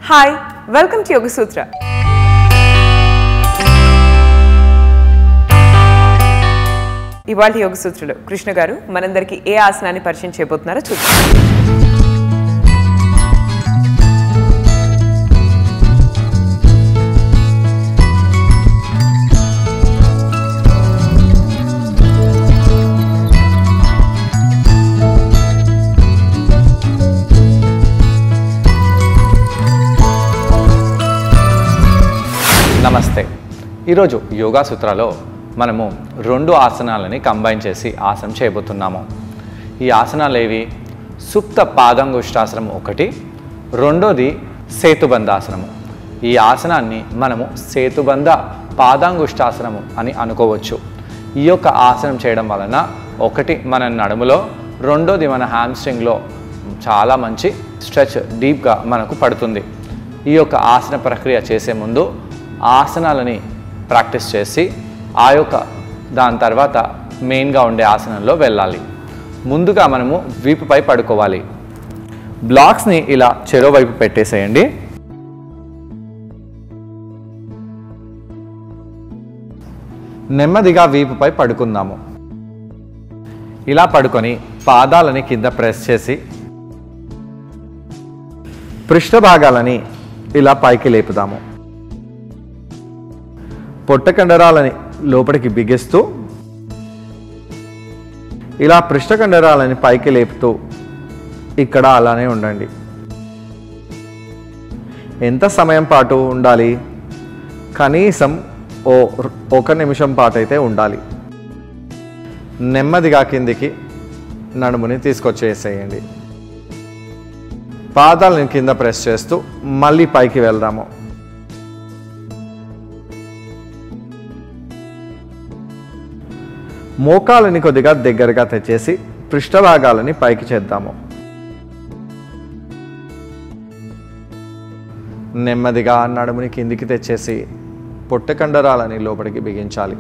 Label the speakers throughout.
Speaker 1: Hi welcome to Yoga Sutra. ఇవాళ యోగ సూత్రలో కృష్ణ గారు మనందరికీ ఏ ఆసనాన్ని పరిచయం చేయబోతున్నారో చూద్దాం.
Speaker 2: నమస్తే. ఈరోజు యోగా సూత్రాలో మనము రెండు ఆసనాలని కంబైన్ చేసి ఆసనం చేయబోతున్నాము. ఈ ఆసనాలు ఏవి? సుప్త పాదాంగుష్టాసనం ఒకటి, రెండోది సేతుబంధాసనము. ఈ ఆసనాన్ని మనము సేతుబంధ పాదాంగుష్టాసనము అని అనుకోవచ్చు. ఈ యొక్క ఆసనం చేయడం వలన ఒకటి మన నడుములో, రెండోది మన హ్యామ్స్ట్రింగ్లో చాలా మంచి స్ట్రెచ్ డీప్గా మనకు పడుతుంది. ఈ యొక్క ఆసన ప్రక్రియ చేసే ముందు ఆసనాలని ప్రాక్టీస్ చేసి దాని తర్వాత మెయిన్గా ఉండే ఆసనంలో వెళ్ళాలి. ముందుగా మనము వీపుపై పడుకోవాలి. బ్లాక్స్ని ఇలా చెరోవైపు పెట్టేసేయండి. నెమ్మదిగా వీపుపై పడుకుందాము. ఇలా పడుకొని పాదాలని కింద ప్రెస్ చేసి పృష్ఠ భాగాలని ఇలా పైకి లేపుదాము. పొట్ట కండరాలని లోపలికి బిగిస్తూ ఇలా పృష్ఠ కండరాలని పైకి లేపుతూ ఇక్కడ అలానే ఉండండి. ఎంత సమయం పాటు ఉండాలి? కనీసం 1 నిమిషం పాటు అయితే ఉండాలి. నెమ్మదిగా కిందికి నడుముని తీసుకొచ్చేసేయండి. పాదాలని కింద ప్రెస్ చేస్తూ మళ్ళీ పైకి వెళ్దాము. మోకాలని కొద్దిగా దగ్గరగా తెచ్చేసి పృష్ఠభాగాలని పైకి చేద్దాము. నెమ్మదిగా నడుముని కిందికి తెచ్చేసి పొట్ట కండరాలని లోపలికి బిగించాలి.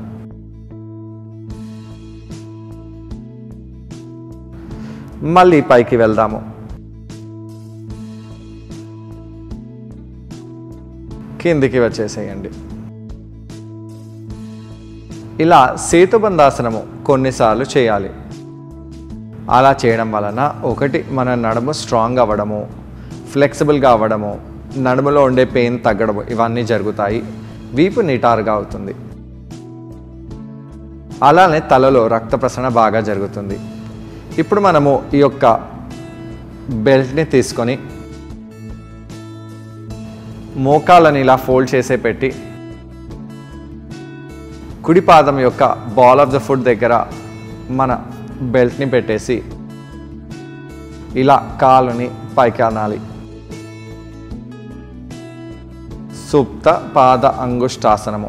Speaker 2: మళ్ళీ పైకి వెళ్దాము. కిందికి వచ్చేసేయండి. ఇలా సేతుబంధాసనము కొన్నిసార్లు చేయాలి. అలా చేయడం వలన ఒకటి మన నడుము స్ట్రాంగ్ అవ్వడము, ఫ్లెక్సిబుల్గా అవ్వడము, నడుములో ఉండే పెయిన్ తగ్గడము ఇవన్నీ జరుగుతాయి. వీపు నిటారుగా అవుతుంది. అలానే తలలో రక్త ప్రసరణ బాగా జరుగుతుంది. ఇప్పుడు మనము ఈ యొక్క బెల్ట్ని తీసుకొని మోకాలని ఇలా ఫోల్డ్ చేసే పెట్టి కుడి పాదం యొక్క బాల్ ఆఫ్ ద ఫుట్ దగ్గర మన బెల్ట్ని పెట్టేసి ఇలా కాలుని పైకి అనాలి. సుప్త పాద అంగుష్టాసనము.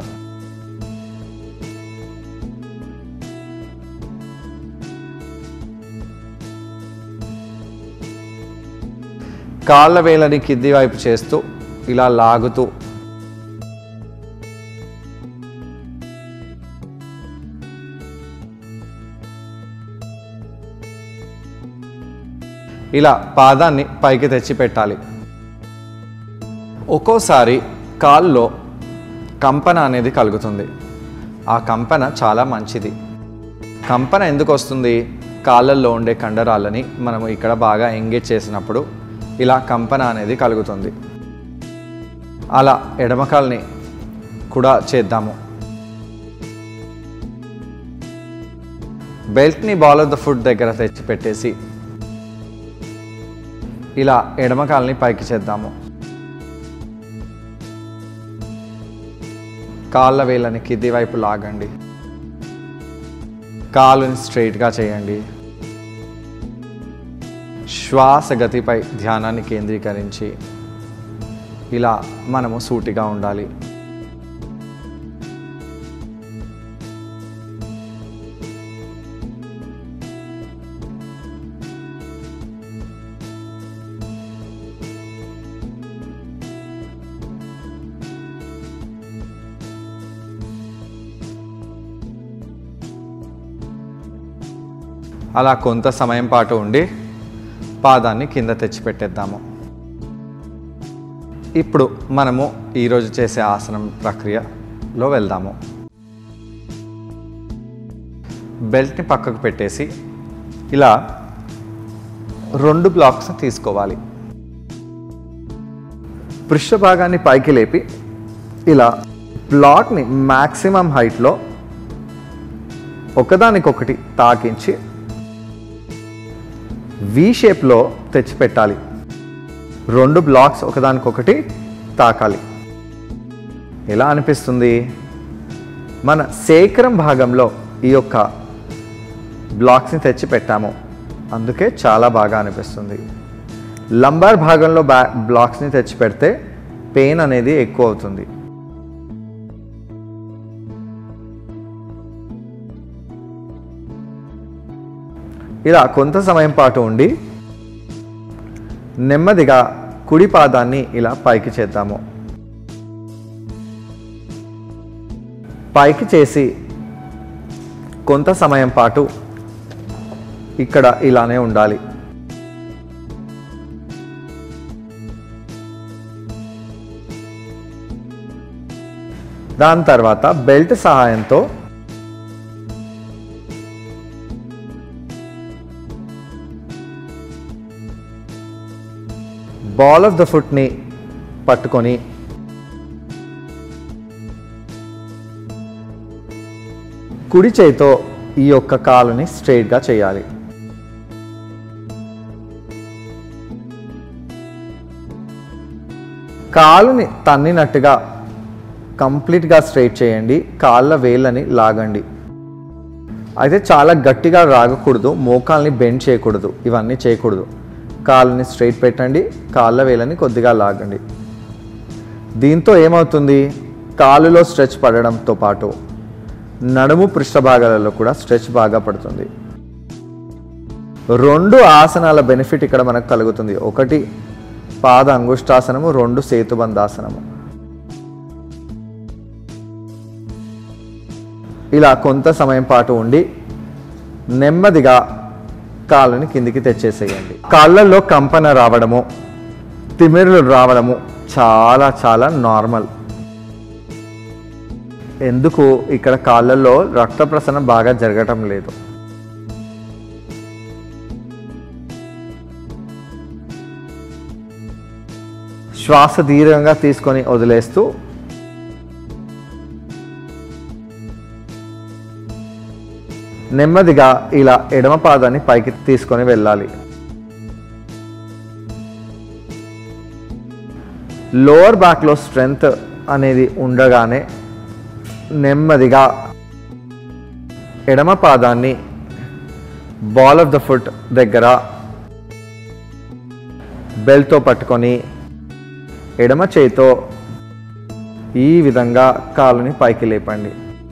Speaker 2: కాళ్ళ వేలని కింది వైపు చేస్తూ ఇలా లాగుతూ ఇలా పాదాన్ని పైకి తెచ్చి పెట్టాలి. ఒక్కోసారి కాల్లో కంపన అనేది కలుగుతుంది. ఆ కంపన చాలా మంచిది. కంపన ఎందుకు వస్తుంది? కాళ్ళల్లో ఉండే కండరాలని మనము ఇక్కడ బాగా ఎంగేజ్ చేసినప్పుడు ఇలా కంపన అనేది కలుగుతుంది. అలా ఎడమకాల్ని కూడా చేద్దాము. బెల్ట్ని బాల్ ఆఫ్ ద ఫుట్ దగ్గర తెచ్చి పెట్టేసి ఇలా ఎడమకాల్ని పైకి చేద్దాము. కాళ్ళ వేళ్ళని కింది వైపు లాగండి. కాలుని స్ట్రైట్గా చేయండి. శ్వాస గతిపై ధ్యానాన్ని కేంద్రీకరించి ఇలా మనము సూటిగా ఉండాలి. అలా కొంత సమయం పాటు ఉండి పాదాన్ని కింద తెచ్చిపెట్టేద్దాము. ఇప్పుడు మనము ఈరోజు చేసే ఆసనం ప్రక్రియలో వెళ్దాము. బెల్ట్ని పక్కకు పెట్టేసి ఇలా 2 బ్లాక్స్ తీసుకోవాలి. పృష్ఠభాగాన్ని పైకి లేపి ఇలా బ్లాక్ని మ్యాక్సిమం హైట్లో ఒకదానికొకటి తాకించి వి షేప్లో తెచ్చిపెట్టాలి. 2 బ్లాక్స్ ఒకదానికొకటి తాకాలి. ఎలా అనిపిస్తుంది? మన సేక్రం భాగంలో ఈ యొక్క బ్లాక్స్ని తెచ్చి పెట్టాము, అందుకే చాలా బాగా అనిపిస్తుంది. లంబార్ భాగంలో బ్లాక్స్ని తెచ్చి పెడితే పెయిన్ అనేది ఎక్కువ అవుతుంది. ఇలా కొంత సమయం పాటు ఉండి నెమ్మదిగా కుడి పాదాన్ని ఇలా పైకి చేద్దాము. పైకి చేసి కొంత సమయం పాటు ఇక్కడ ఇలానే ఉండాలి. దాని తర్వాత బెల్ట్ సహాయంతో బాల్ ఆఫ్ ద ఫుట్ని పట్టుకొని కుడి చేయితో ఈ యొక్క కాలుని స్ట్రైట్గా చేయాలి. కాలుని తన్నినట్టుగా కంప్లీట్గా స్ట్రైట్ చేయండి. కాళ్ళ వేళ్ళని లాగండి. అయితే చాలా గట్టిగా రాగకూడదు, మోకాల్ని బెండ్ చేయకూడదు, ఇవన్నీ చేయకూడదు. కాళ్ళని స్ట్రైట్ పెట్టండి, కాళ్ళ వేళ్ళని కొద్దిగా లాగండి. దీంతో ఏమవుతుంది? కాలులో స్ట్రెచ్ పడడంతో పాటు నడుము పృష్ఠభాగాలలో కూడా స్ట్రెచ్ బాగా పడుతుంది. 2 ఆసనాల బెనిఫిట్ ఇక్కడ మనకు కలుగుతుంది. 1 పాద అంగుష్టాసనము, 2 సేతుబంధాసనము. ఇలా కొంత సమయం పాటు ఉండి నెమ్మదిగా కాళ్ళని కిందికి తెచ్చేసేయండి. కాళ్ళల్లో కంపన రావడము, తిమిర్లు రావడము చాలా చాలా నార్మల్. ఎందుకు? ఇక్కడ కాళ్ళల్లో రక్త ప్రసరణ బాగా జరగటం లేదు. శ్వాస దీర్ఘంగా తీసుకొని వదిలేస్తూ నెమ్మదిగా ఇలా ఎడమ పాదాన్ని పైకి తీసుకొని వెళ్ళాలి. లోవర్ బ్యాక్లో స్ట్రెంగ్త్ అనేది ఉండగానే నెమ్మదిగా ఎడమ పాదాన్ని బాల్ ఆఫ్ ద ఫుట్ దగ్గర బెల్ట్తో పట్టుకొని ఎడమ చేయితో ఈ విధంగా కాలుని పైకి లేపండి.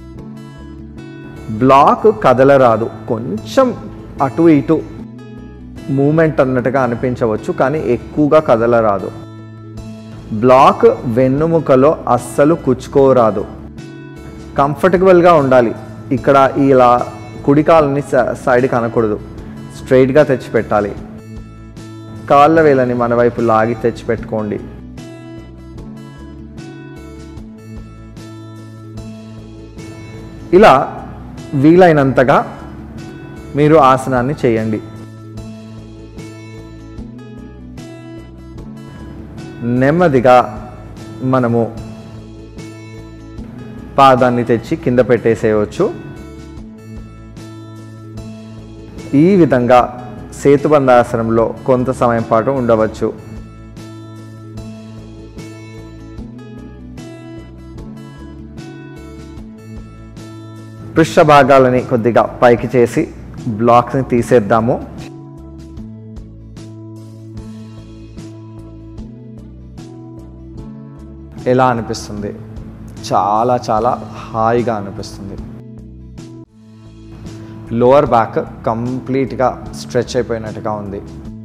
Speaker 2: బ్లాక్ కదలరాదు, కొంచెం అటు ఇటు మూమెంట్ అన్నట్టుగా అనిపించవచ్చు, కానీ ఎక్కువగా కదలరాదు. బ్లాక్ వెన్నుముకలో అస్సలు కుచ్చుకోరాదు. కంఫర్టబుల్గా ఉండాలి. ఇక్కడ ఇలా కుడి కాలుని సైడ్కి అనకూడదు, స్ట్రైట్గా తెచ్చిపెట్టాలి. కాళ్ళ వేలని మన వైపు లాగి తెచ్చిపెట్టుకోండి. ఇలా వీలైనంతగా మీరు ఆసనాన్ని చేయండి. నెమ్మదిగా మనము పాదాన్ని తెచ్చి కింద పెట్టేసేయవచ్చు. ఈ విధంగా సేతుబంధాసనంలో కొంత సమయం పాటు ఉండవచ్చు. పృష్ఠ భాగాలని కొద్దిగా పైకి చేసి బ్లాక్స్ని తీసేద్దాము. ఎలా అనిపిస్తుంది? చాలా చాలా హాయిగా అనిపిస్తుంది. లోవర్ బ్యాక్ కంప్లీట్గా స్ట్రెచ్ అయిపోయినట్టుగా ఉంది.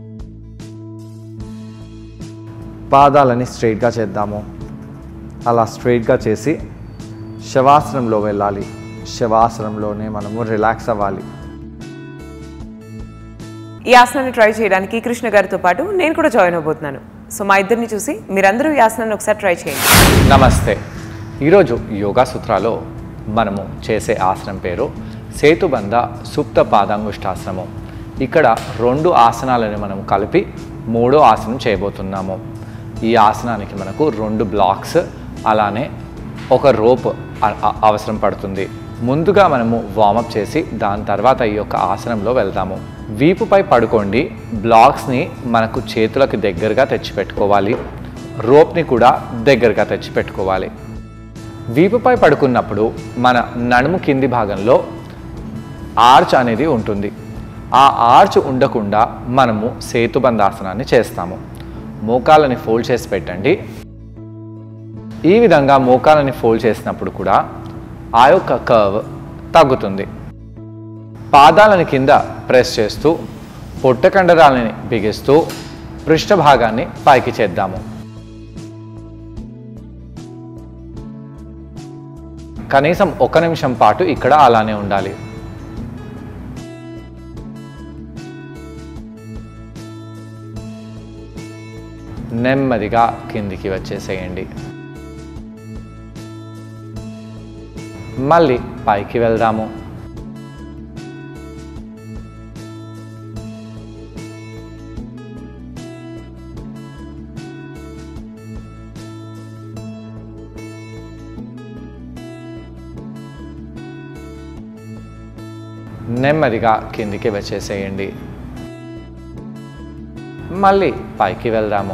Speaker 2: పాదాలని స్ట్రైట్గా చేద్దాము. అలా స్ట్రైట్గా చేసి శవాసనంలో వెళ్ళాలి. శవాసనంలోనే మనము రిలాక్స్ అవ్వాలి.
Speaker 1: ఈ ఆసనాన్ని ట్రై చేయడానికి కృష్ణ గారితో పాటు నేను కూడా జాయిన్ అవబోతున్నాను. సో మా ఇద్దరిని చూసి మీరందరూ ఈ ఆసనాన్ని ఒకసారి ట్రై చేయండి.
Speaker 2: నమస్తే. ఈరోజు యోగా సూత్రాలో మనము చేసే ఆసనం పేరు సేతుబంధ సుప్త పాదాంగుష్టాసనము. ఇక్కడ 2 ఆసనాలను మనం కలిపి 3వ ఆసనం చేయబోతున్నాము. ఈ ఆసనానికి మనకు 2 బ్లాక్స్ అలానే ఒక రోప్ అవసరం పడుతుంది. ముందుగా మనము వార్మప్ చేసి దాని తర్వాత ఈ యొక్క ఆసనంలో వెళ్దాము. వీపుపై పడుకోండి. బ్లాక్స్ని మనకు చేతులకు దగ్గరగా తెచ్చిపెట్టుకోవాలి. రోప్ని కూడా దగ్గరగా తెచ్చిపెట్టుకోవాలి. వీపుపై పడుకున్నప్పుడు మన నడుము కింది భాగంలో ఆర్చ్ అనేది ఉంటుంది. ఆ ఆర్చ్ ఉండకుండా మనము సేతుబంధాసనాన్ని చేస్తాము. మోకాళ్ళని ఫోల్డ్ చేసి పెట్టండి. ఈ విధంగా మోకాళ్ళని ఫోల్డ్ చేసినప్పుడు కూడా ఆ యొక్క కర్వ్ తగ్గుతుంది. పాదాలని కింద ప్రెస్ చేస్తూ పొట్ట కండరాలని బిగిస్తూ పృష్ఠభాగాన్ని పైకి చేద్దాము. కనీసం 1 నిమిషం పాటు ఇక్కడ అలానే ఉండాలి. నెమ్మదిగా కిందికి వచ్చేసేయండి. మళ్ళీ పైకి వెళ్దాము. నెమ్మదిగా కిందికి వచ్చేసేయండి. మళ్ళీ పైకి వెళ్దాము.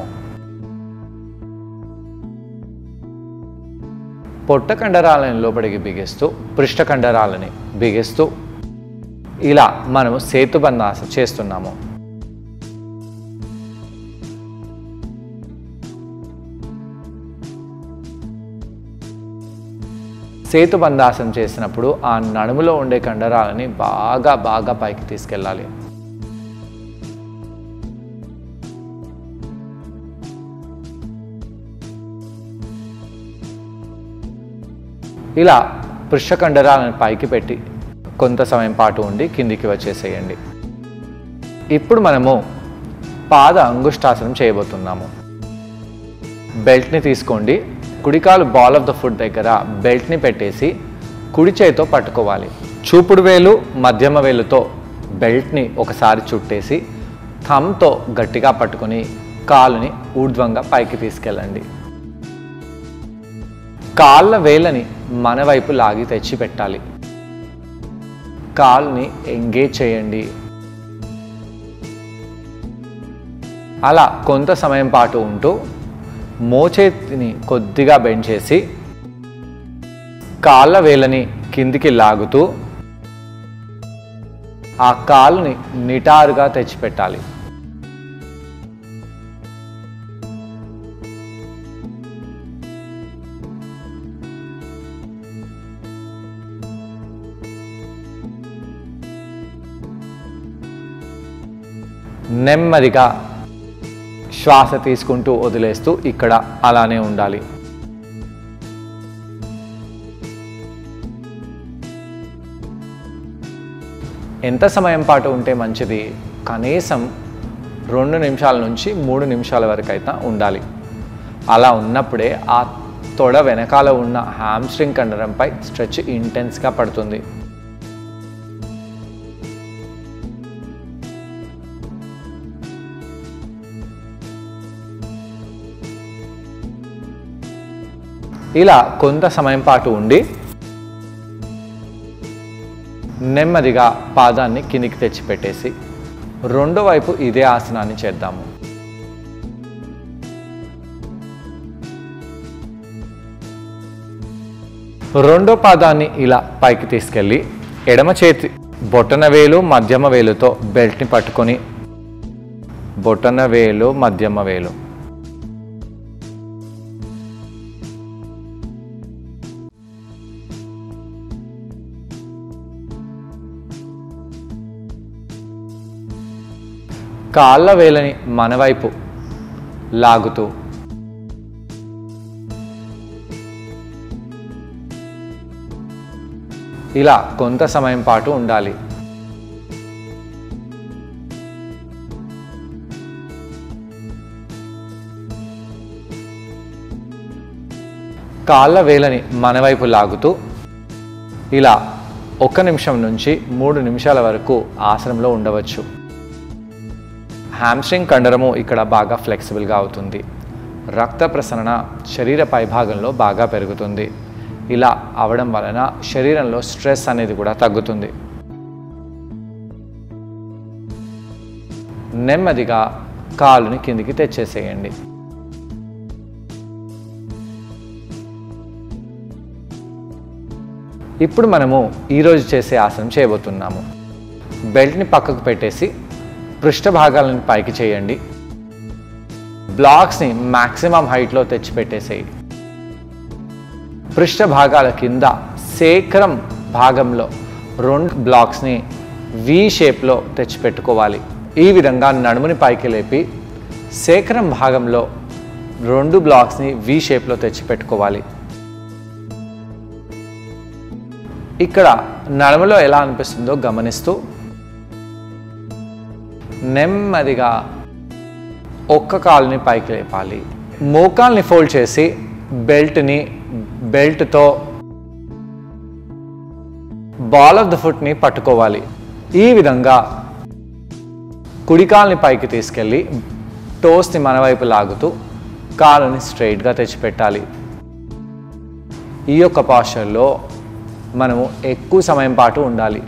Speaker 2: పొట్ట కండరాలని లోపలికి బిగిస్తూ పృష్ఠ కండరాలని బిగిస్తూ ఇలా మనము సేతుబంధాసనం చేస్తున్నాము. సేతుబంధాసనం చేసినప్పుడు ఆ నడుములో ఉండే కండరాలని బాగా పైకి తీసుకెళ్ళాలి. ఇలా పృష్ఠ కండరాలను పైకి పెట్టి కొంత సమయం పాటు ఉండి కిందికి వచ్చేసేయండి. ఇప్పుడు మనము పాద అంగుష్టాసనం చేయబోతున్నాము. బెల్ట్ని తీసుకోండి. కుడికాలు బాల్ ఆఫ్ ద ఫుట్ దగ్గర బెల్ట్ని పెట్టేసి కుడి చేతితో పట్టుకోవాలి. చూపుడు వేలు మధ్యమ వేలుతో బెల్ట్ని ఒకసారి చుట్టేసి థమ్తో గట్టిగా పట్టుకొని కాలుని ఊర్ధ్వంగా పైకి తీసుకెళ్ళండి. కాళ్ళ వేళ్ళని మన వైపు లాగి తెచ్చి పెట్టాలి. కాలుని ఎంగేజ్ చేయండి. అలా కొంత సమయం పాటు ఉంటూ మోచేతిని కొద్దిగా బెండ్ చేసి కాళ్ళ వేళ్ళని కిందికి లాగుతూ ఆ కాలుని నిటారుగా తెచ్చిపెట్టాలి. నెమ్మదిగా శ్వాస తీసుకుంటూ వదిలేస్తూ ఇక్కడ అలానే ఉండాలి. ఎంత సమయం పాటు ఉంటే మంచిది? కనీసం 2 నిమిషాల నుంచి 3 నిమిషాల వరకు అయితే ఉండాలి. అలా ఉన్నప్పుడే ఆ తొడ వెనకాల ఉన్న హ్యామ్స్ట్రింగ్ కండరంపై స్ట్రెచ్ ఇంటెన్స్గా పడుతుంది. ఇలా కొంత సమయం పాటు ఉండి నెమ్మదిగా పాదాన్ని కిందికి తెచ్చిపెట్టేసి రెండో వైపు ఇదే ఆసనాన్ని చేద్దాము. రెండో పాదాన్ని ఇలా పైకి తీసుకెళ్ళి ఎడమ చేతి బొటన వేలు మధ్యమ వేలుతో బెల్ట్ని పట్టుకొని బొటన వేలు మధ్యమ వేలు కాళ్ళ వేలని మన వైపు లాగుతూ ఇలా కొంత సమయం పాటు ఉండాలి. కాళ్ళ వేలని మన వైపు లాగుతూ ఇలా 1 నిమిషం నుంచి 3 నిమిషాల వరకు ఆసనంలో ఉండవచ్చు. హ్యామ్స్ట్రింగ్ కండరము ఇక్కడ బాగా ఫ్లెక్సిబుల్గా అవుతుంది. రక్త ప్రసరణ శరీర పైభాగంలో బాగా పెరుగుతుంది. ఇలా అవడం వలన శరీరంలో స్ట్రెస్ అనేది కూడా తగ్గుతుంది. నెమ్మదిగా కాలుని కిందికి తెచ్చేసేయండి. ఇప్పుడు మనము ఈరోజు చేసే ఆసనం చేయబోతున్నాము. బెల్ట్ని పక్కకు పెట్టేసి పృష్ఠ భాగాలను పైకి చేయండి. బ్లాక్స్ని మ్యాక్సిమం హైట్లో తెచ్చిపెట్టేసేయి. పృష్ఠ భాగాల కింద సేక్రం భాగంలో 2 బ్లాక్స్ని వి షేప్లో తెచ్చిపెట్టుకోవాలి. ఈ విధంగా నడుముని పైకి లేపి సేక్రం భాగంలో 2 బ్లాక్స్ని వి షేప్లో తెచ్చిపెట్టుకోవాలి. ఇక్కడ నడుములో ఎలా అనిపిస్తుందో గమనిస్తూ నెమ్మదిగా ఒక్క కాలుని పైకి లేపాలి. మోకాల్ని ఫోల్డ్ చేసి బెల్ట్తో బాల్ ఆఫ్ ద ఫుట్ని పట్టుకోవాలి. ఈ విధంగా కుడికాల్ని పైకి తీసుకెళ్ళి టోస్ని మన వైపు లాగుతూ కాలుని స్ట్రైట్గా తెచ్చిపెట్టాలి. ఈ యొక్క పాస్చర్లో మనము ఎక్కువ సమయం పాటు ఉండాలి.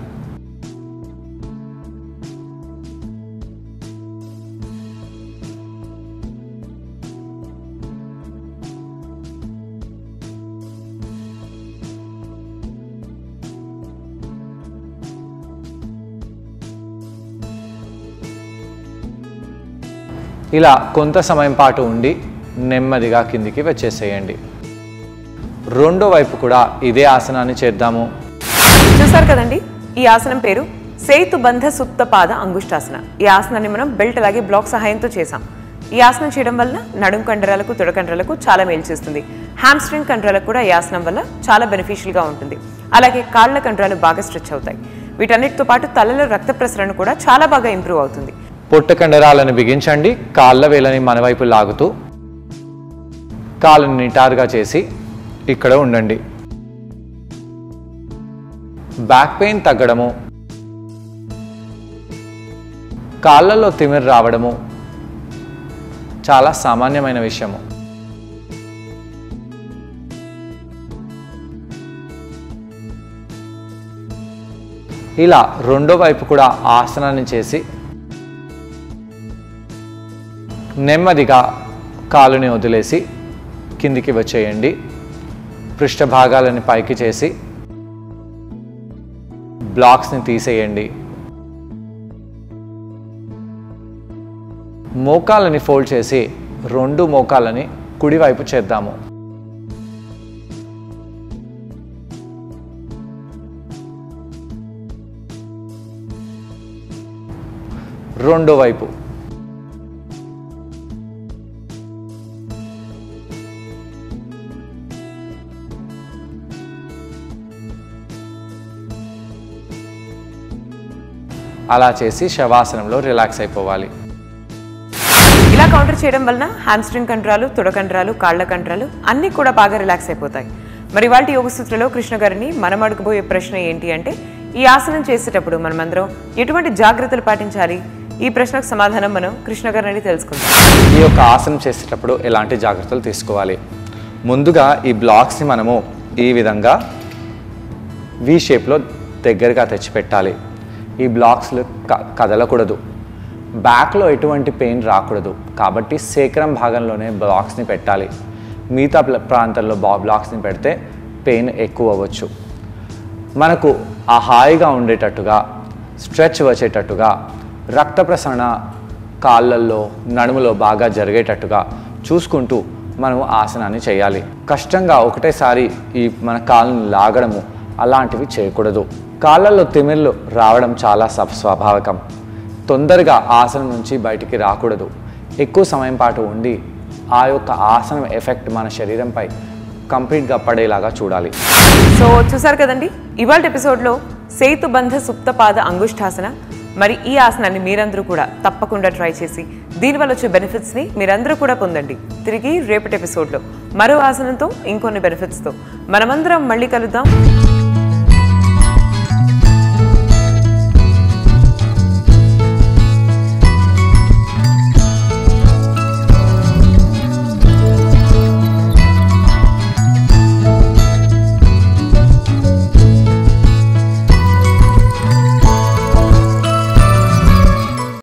Speaker 2: ఇలా కొంత సమయం పాటు ఉండి నెమ్మదిగా కిందికి వచ్చేసేయండి. రెండో వైపు కూడా ఇదే ఆసనాన్ని చేద్దాము.
Speaker 1: చూసారు కదండి, ఈ ఆసనం పేరు సేతుబంధ సుప్త పాద అంగుష్టాసన. ఈ ఆసనాన్ని మనం బెల్ట్ అలాగే బ్లాక్ సహాయంతో చేసాం. ఈ ఆసనం చేయడం వల్ల నడుం కండరాలకు తొడ కండరాలకు చాలా మేలు చేస్తుంది. హ్యామ్స్ట్రింగ్ కండరాలకు కూడా ఈ ఆసనం వల్ల చాలా బెనిఫిషియల్గా ఉంటుంది. అలాగే కాళ్ళ కండరాలు బాగా స్ట్రెచ్ అవుతాయి. వీటన్నిటితో పాటు తలలో రక్త ప్రసరణ కూడా చాలా బాగా ఇంప్రూవ్ అవుతుంది.
Speaker 2: పొట్ట కండరాలను బిగించండి. కాళ్ళ వేలని మన వైపు లాగుతూ కాళ్ళని నిటారుగా చేసి ఇక్కడ ఉండండి. బ్యాక్ పెయిన్ తగ్గడము, కాళ్ళలో తిమిర రావడము చాలా సామాన్యమైన విషయము. ఇలా రెండో వైపు కూడా ఆసనాన్ని చేసి నెమ్మదిగా కాలుని వదిలేసి కిందికి వచ్చేయండి. పృష్ఠ భాగాలని పైకి చేసి బ్లాక్స్ని తీసేయండి. మోకాలని ఫోల్డ్ చేసి 2 మోకాలని కుడివైపు చేద్దాము. రెండో వైపు అలా చేసి శవాసనంలో రిలాక్స్ అయిపోవాలి.
Speaker 1: ఇలా కౌంటర్ చేయడం వలన హ్యామ్స్ట్రింగ్ కండరాలు, తొడ కండరాలు, కాళ్ళ కండరాలు అన్నీ కూడా బాగా రిలాక్స్ అయిపోతాయి. మరి వాటి యోగ సూత్రలో కృష్ణ గారిని మనం అడగబోయే ప్రశ్న ఏంటి అంటే, ఈ ఆసనం చేసేటప్పుడు మనమందరం ఎటువంటి జాగ్రత్తలు పాటించాలి? ఈ ప్రశ్నకు సమాధానం మనం కృష్ణ గారిని తెలుసుకుందాం.
Speaker 2: ఈ యొక్క ఆసనం చేసేటప్పుడు ఎలాంటి జాగ్రత్తలు తీసుకోవాలి? ముందుగా ఈ బ్లాక్స్ని మనము ఈ విధంగా వి షేప్లో దగ్గరగా తెచ్చిపెట్టాలి. ఈ బ్లాక్స్లు కదలకూడదు. బ్యాక్లో ఎటువంటి పెయిన్ రాకూడదు. కాబట్టి సేక్రం భాగంలోనే బ్లాక్స్ని పెట్టాలి. మిగతా ప్రాంతాల్లో బ్లాక్స్ని పెడితే పెయిన్ ఎక్కువ అవ్వచ్చు. మనకు ఆ హాయిగా ఉండేటట్టుగా, స్ట్రెచ్ వచ్చేటట్టుగా, రక్త ప్రసరణ కాళ్ళల్లో, నడుములో బాగా జరిగేటట్టుగా చూసుకుంటూ మనము ఆసనాన్ని చేయాలి. కష్టంగా ఒకటేసారి మన కాళ్ళని లాగడము అలాంటివి చేయకూడదు. కాళ్ళల్లో తిమిర్లు రావడం చాలా స్వాభావికం. తొందరగా ఆసనం నుంచి బయటికి రాకూడదు. ఎక్కువ సమయం పాటు ఉండి ఆ యొక్క ఆసనం ఎఫెక్ట్ మన శరీరంపై కంప్లీట్గా పడేలాగా చూడాలి.
Speaker 1: సో చూసారు కదండి, ఇవాళ ఎపిసోడ్లో సేతుబంధ సుప్త పాద అంగుష్టాసన మరి ఈ ఆసనాన్ని మీరందరూ కూడా తప్పకుండా ట్రై చేసి దీనివల్ల వచ్చే బెనిఫిట్స్ని మీరందరూ కూడా పొందండి. తిరిగి రేపటి ఎపిసోడ్లో మరో ఆసనంతో ఇంకొన్ని బెనిఫిట్స్తో మనమందరం మళ్ళీ కలుద్దాం.